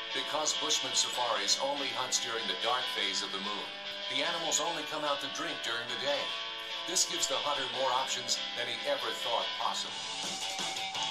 Because Bushmen Safaris only hunts during the dark phase of the moon, the animals only come out to drink during the day. This gives the hunter more options than he ever thought possible.